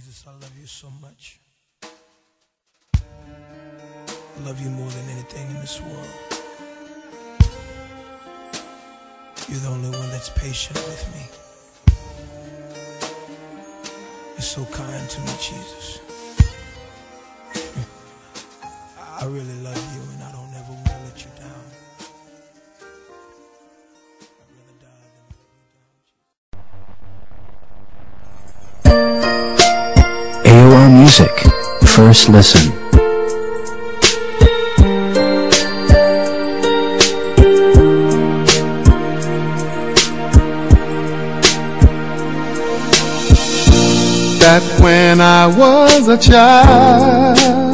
Jesus, I love you so much. I love you more than anything in this world. You're the only one that's patient with me. You're so kind to me, Jesus. I really love you, and I don't ever want to let you down. I'd rather die than let you down, Jesus. AOR Music, First Listen. That when I was a child,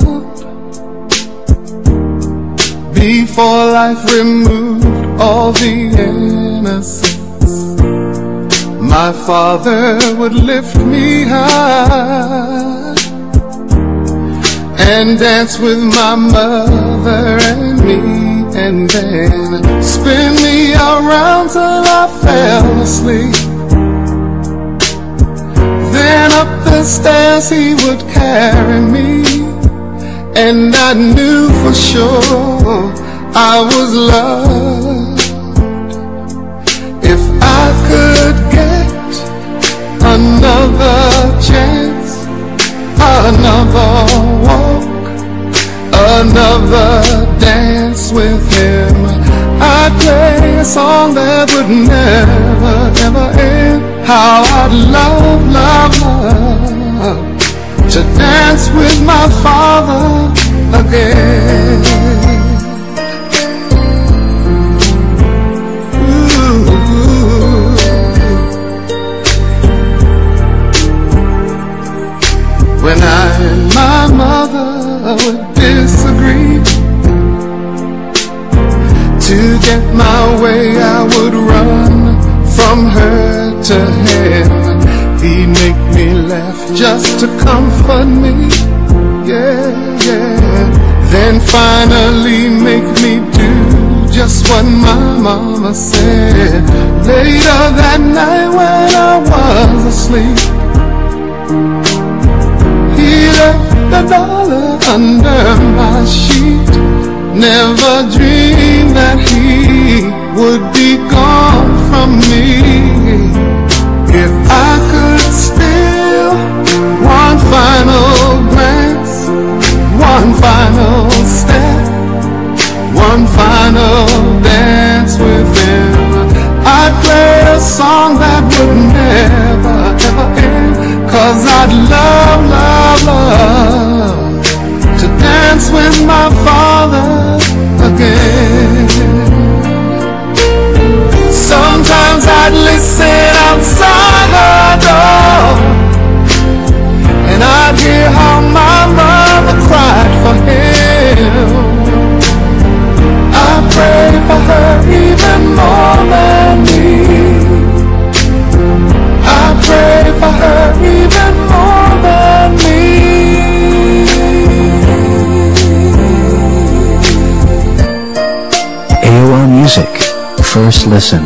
before life removed all the innocence, my father would lift me high and dance with my mother and me, and then spin me around till I fell asleep. Then up the stairs he would carry me, and I knew for sure I was loved. If I could get another chance, another walk, another dance with him, I'd play a song that would never, ever end. How I'd love, love, love to dance with my father again. Ooh. When I and my mother would disagree, to get my way I would run from her to him. He'd make me laugh just to comfort me, yeah, yeah. Then finally make me do just what my mama said. Later that night when I was asleep, he left $1 under my sheet. Never dreamed that he would be gone from me. If I could steal one final glance, one final step, one final dance with him, I'd play a song that would never, ever end. 'Cause I'd love, love, love to dance with my father again. Sometimes I'd listen outside her door, and I'd hear how my mother cried for him. I pray for her even more than me. I pray for her even more than me. AOR Music, First Listen.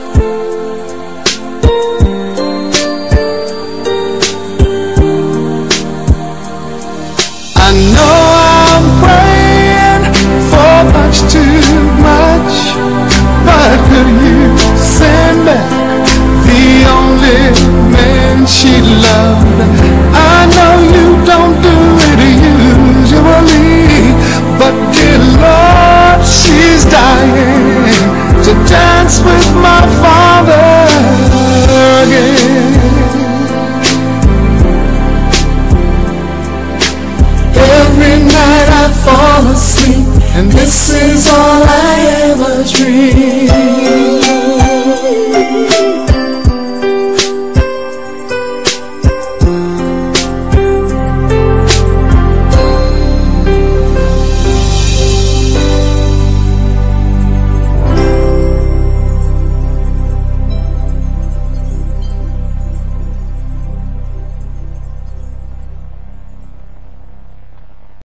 I know I'm praying for much too much, but could you send back the only man she loved? I know you don't do it usually, but dear Lord, she's dying to dance with my father again. Every night I fall asleep, and this is all I ever dream.